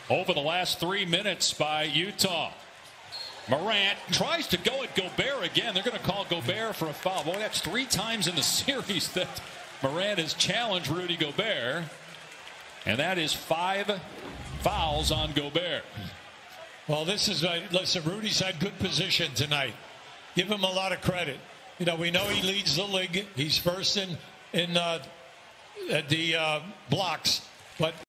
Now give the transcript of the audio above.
over the last 3 minutes by Utah. Morant tries to go at Gobert again. They're going to call Gobert for a foul. Boy, that's 3 times in the series that Morant has challenged Rudy Gobert. And that is 5 fouls on Gobert. Well, listen, Rudy's had good position tonight. Give him a lot of credit. You know, we know he leads the league. He's first in the blocks. But